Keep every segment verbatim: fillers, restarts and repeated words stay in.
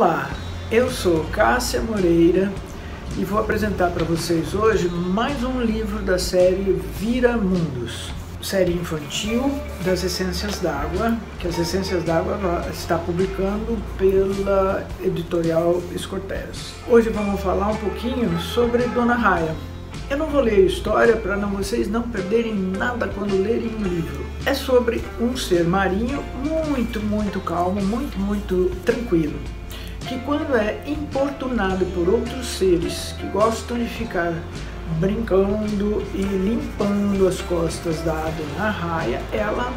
Olá, eu sou Cássia Moreira e vou apresentar para vocês hoje mais um livro da série Vira Mundos, série infantil das Essências d'Água, que as Essências d'Água está publicando pela editorial Escortez. Hoje vamos falar um pouquinho sobre Dona Raya. Eu não vou ler a história para não, vocês não perderem nada quando lerem o livro. É sobre um ser marinho muito, muito calmo, muito, muito tranquilo, que quando é importunado por outros seres que gostam de ficar brincando e limpando as costas da Dona Raya, ela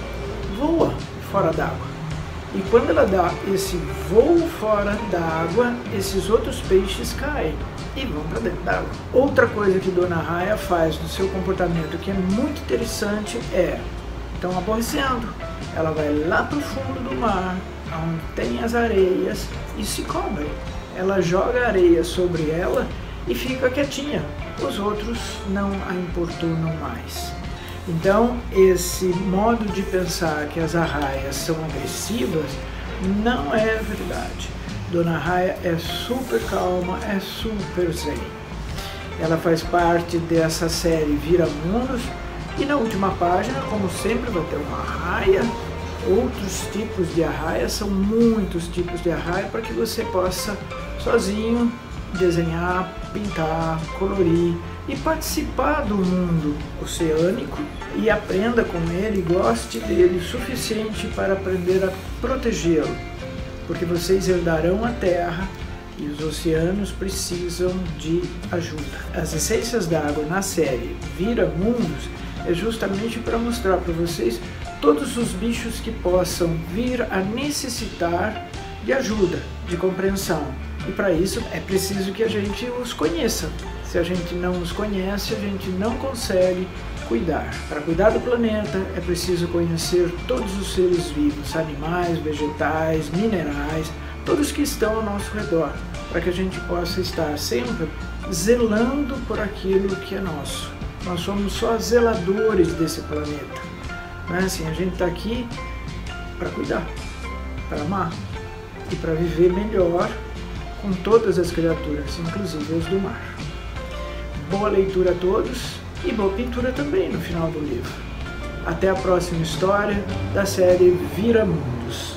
voa fora d'água. E quando ela dá esse voo fora d'água, esses outros peixes caem e vão para dentro d'água. Outra coisa que Dona Raya faz no seu comportamento que é muito interessante é, estão aborrecendo, ela vai lá para o fundo do mar, onde tem as areias, e se cobre. Ela joga areia sobre ela e fica quietinha. Os outros não a importunam mais. Então, esse modo de pensar que as arraias são agressivas não é verdade. Dona Raya é super calma, é super zen. Ela faz parte dessa série Vira Mundos e na última página, como sempre, vai ter uma arraia, outros tipos de arraia, são muitos tipos de arraia para que você possa sozinho desenhar, pintar, colorir e participar do mundo oceânico e aprenda com ele, goste dele o suficiente para aprender a protegê-lo, porque vocês herdarão a terra e os oceanos precisam de ajuda. As Essências d'Água na série Vira Mundos é justamente para mostrar para vocês todos os bichos que possam vir a necessitar de ajuda, de compreensão. E para isso é preciso que a gente os conheça. Se a gente não os conhece, a gente não consegue cuidar. Para cuidar do planeta é preciso conhecer todos os seres vivos, animais, vegetais, minerais, todos que estão ao nosso redor, para que a gente possa estar sempre zelando por aquilo que é nosso. Nós somos só zeladores desse planeta. Não é assim? A gente está aqui para cuidar, para amar e para viver melhor com todas as criaturas, inclusive as do mar. Boa leitura a todos e boa pintura também no final do livro. Até a próxima história da série Vira Mundos.